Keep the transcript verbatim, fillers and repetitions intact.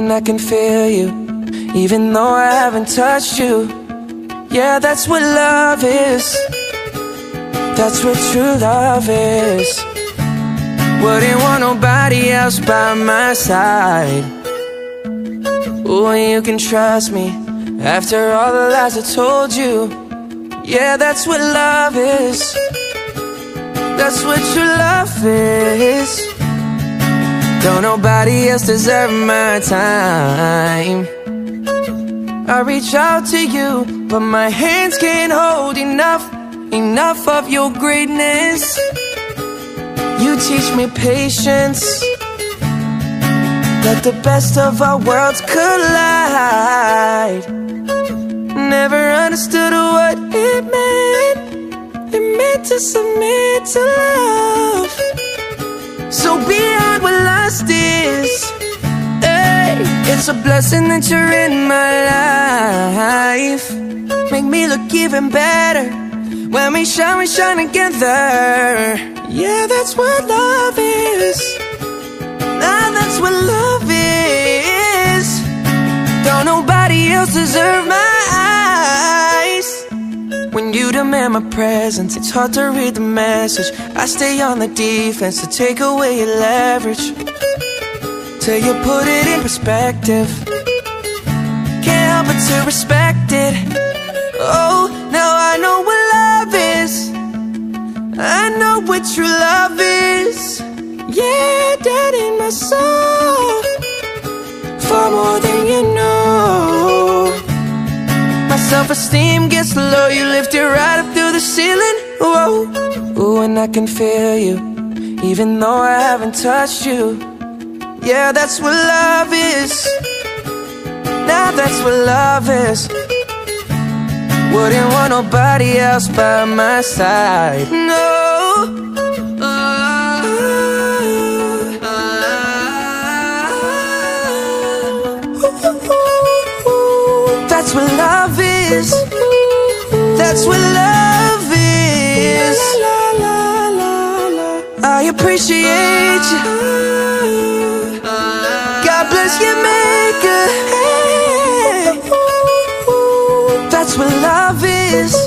and I can feel you, even though I haven't touched you. Yeah, that's what love is. That's what true love is. Wouldn't want nobody else by my side. Ooh, and you can trust me after all the lies I told you. Yeah, that's what love is. That's what true love is. Don't nobody else deserve my time. I reach out to you, but my hands can't hold enough, enough of your greatness. You teach me patience. Let the best of our worlds collide. Never understood what it meant. It meant to submit to love. So beyond what lust is, hey, it's a blessing that you're in my life. Make me look even better when we shine, we shine together. Yeah, that's what love is. Nah, that's what love is. Don't nobody else deserve my eyes. When you demand my presence, it's hard to read the message. I stay on the defense to take away your leverage, till you put it in perspective. Can't help but to respect it. Oh, now I know what love is. I know what true love is. Yeah, dead in my soul, far more than you know. My self-esteem gets low, you lift it right up through the ceiling. Whoa, ooh, and I can feel you, even though I haven't touched you. Yeah, that's what love is. Now that's what love is. Wouldn't want nobody else by my side. No. Uh, uh, uh, that's what love is. That's what love is. I appreciate you. God bless your maker. That's what love is.